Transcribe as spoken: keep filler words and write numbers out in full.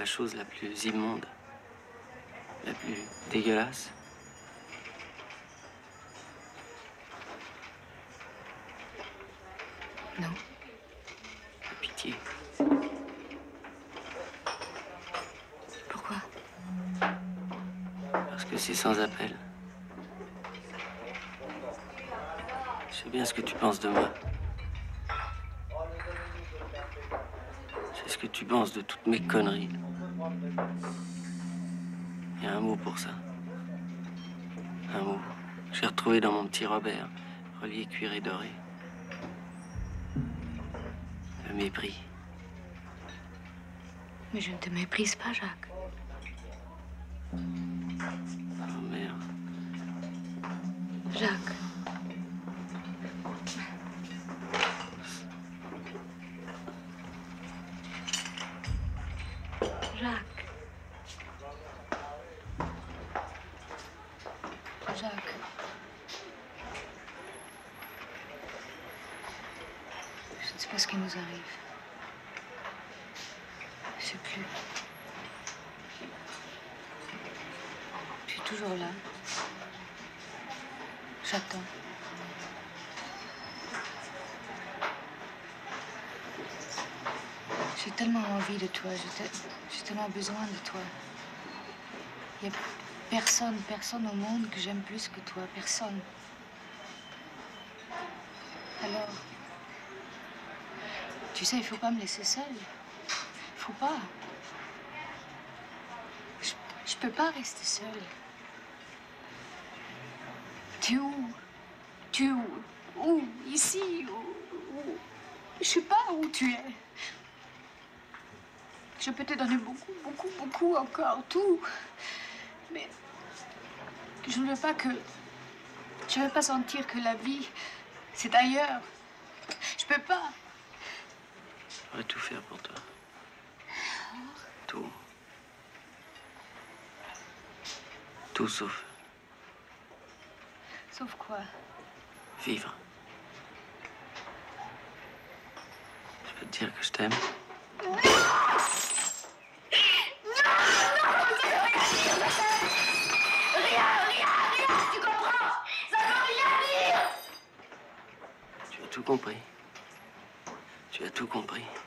la chose la plus immonde, la plus dégueulasse. Non. De pitié. Pourquoi? Parce que c'est sans appel. Je sais bien ce que tu penses de moi. Je sais ce que tu penses de toutes mes conneries. Il y a un mot pour ça. Un mot. J'ai retrouvé dans mon petit Robert, relié cuir et doré. Le mépris. Mais je ne te méprise pas, Jacques. Oh merde. Jacques. Jacques. Jacques. Je ne sais pas ce qui nous arrive. Je ne sais plus. Tu es toujours là. J'attends. J'ai tellement envie de toi, j'ai tellement besoin de toi. Il n'y a personne, personne au monde que j'aime plus que toi, personne. Alors, tu sais, il faut pas me laisser seule. Il faut pas. Je, je peux pas rester seule. Tu es où? Tu es où? Où? Ici? Où? Où? Je sais pas où tu es. Je peux te donner beaucoup, beaucoup, beaucoup encore, tout. Mais je ne veux pas que... Je ne veux pas sentir que la vie, c'est ailleurs. Je peux pas. Je vais tout faire pour toi. Tout. Tout sauf... Sauf quoi? Vivre. Je peux te dire que je t'aime. Non! Rien, rien, rien, tu comprends? Ça veut rien dire! Tu as tout compris. Tu as tout compris.